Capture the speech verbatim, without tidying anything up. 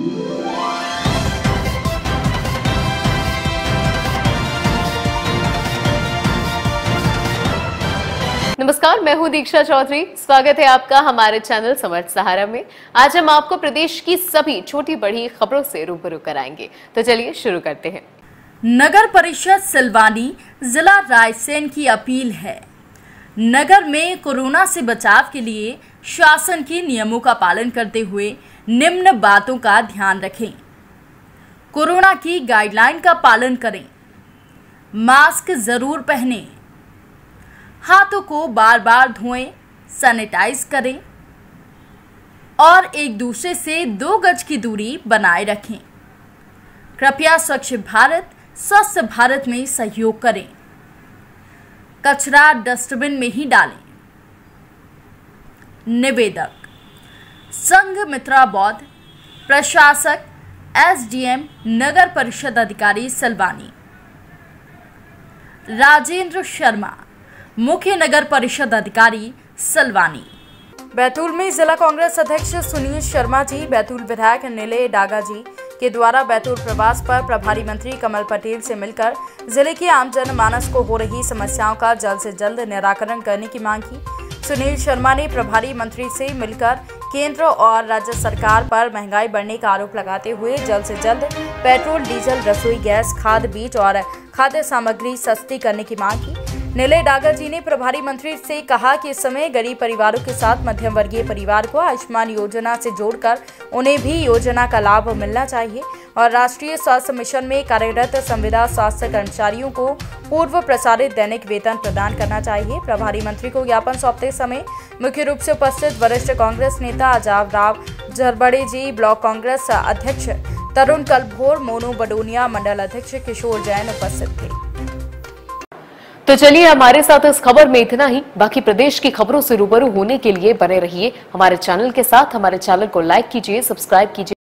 नमस्कार, मैं हूं दीक्षा चौधरी। स्वागत है आपका हमारे चैनल समर्थ सहारा में। आज हम आपको प्रदेश की सभी छोटी बड़ी खबरों से रूबरू कराएंगे, तो चलिए शुरू करते हैं। नगर परिषद सिलवानी जिला रायसेन की अपील है, नगर में कोरोना से बचाव के लिए शासन के नियमों का पालन करते हुए निम्न बातों का ध्यान रखें। कोरोना की गाइडलाइन का पालन करें, मास्क जरूर पहनें, हाथों को बार बार धोएं, सैनिटाइज करें और एक दूसरे से दो गज की दूरी बनाए रखें। कृपया स्वच्छ भारत स्वस्थ भारत में सहयोग करें, कचरा डस्टबिन में ही डालें। निवेदक संघ मित्रा बौद्ध, प्रशासक एसडीएम नगर परिषद अधिकारी सिलवानी। राजेंद्र शर्मा, मुख्य नगर परिषद अधिकारी सिलवानी। बैतूल में जिला कांग्रेस अध्यक्ष सुनील शर्मा जी, बैतूल विधायक नीले डागा जी के द्वारा बैतूल प्रवास पर प्रभारी मंत्री कमल पटेल से मिलकर जिले के आम जनमानस को हो रही समस्याओं का जल्द से जल्द निराकरण करने की मांग की। सुनील शर्मा ने प्रभारी मंत्री से मिलकर केंद्र और राज्य सरकार पर महंगाई बढ़ने का आरोप लगाते हुए जल्द से जल्द पेट्रोल, डीजल, रसोई गैस, खाद बीज और खाद्य सामग्री सस्ती करने की मांग की। नीले डागा जी ने प्रभारी मंत्री से कहा कि इस समय गरीब परिवारों के साथ मध्यम वर्गीय परिवार को आयुष्मान योजना से जोड़कर उन्हें भी योजना का लाभ मिलना चाहिए और राष्ट्रीय स्वास्थ्य मिशन में कार्यरत संविदा स्वास्थ्य कर्मचारियों को पूर्व प्रसारित दैनिक वेतन प्रदान करना चाहिए। प्रभारी मंत्री को ज्ञापन सौंपते समय मुख्य रूप से उपस्थित वरिष्ठ कांग्रेस नेता अजाव राव झरबड़े जी, ब्लॉक कांग्रेस अध्यक्ष तरुण कलभोर, मोनू बडोनिया, मंडल अध्यक्ष किशोर जैन उपस्थित थे। तो चलिए हमारे साथ इस खबर में इतना ही। बाकी प्रदेश की खबरों से रूबरू होने के लिए बने रहिए हमारे चैनल के साथ। हमारे चैनल को लाइक कीजिए, सब्सक्राइब कीजिए।